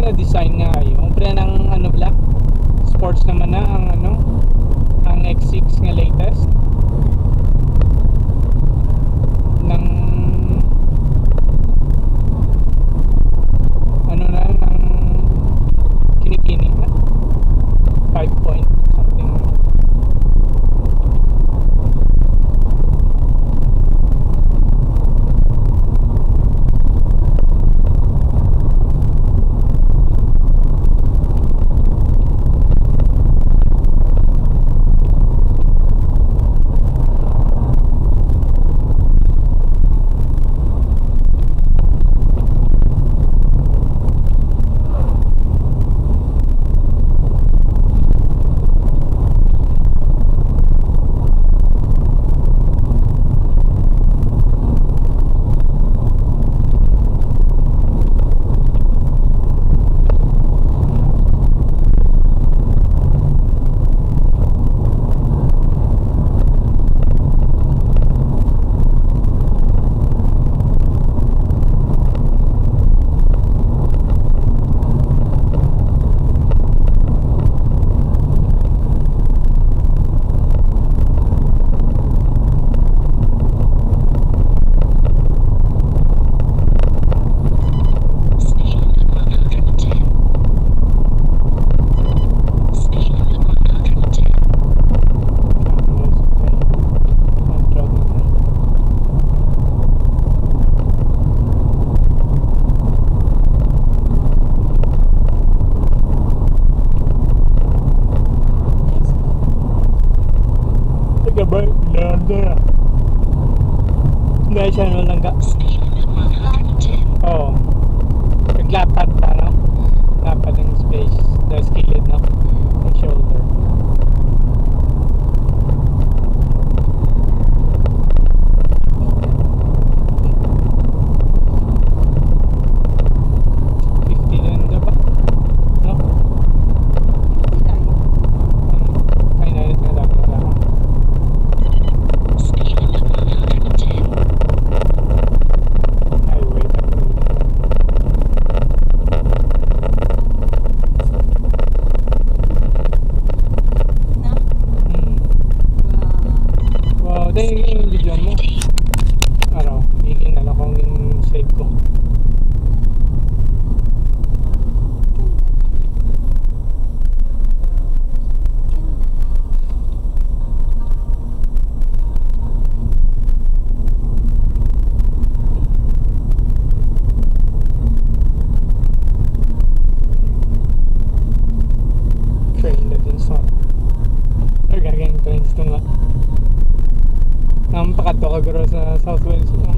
na design nga ay umpre ng ano black sports naman na ang ano ang X6 nga latest ng ano na ng kinikini na 5 point something. Dahil siya naman langga. Oo. Naglapad pa, no? Lapad ng space. Dahil skilled, no? Yung shoulder. Yung video mo araw, higing ano kung yung save ko train na din sa gagawin trains ito nga nampakadto ka garo sa Southwest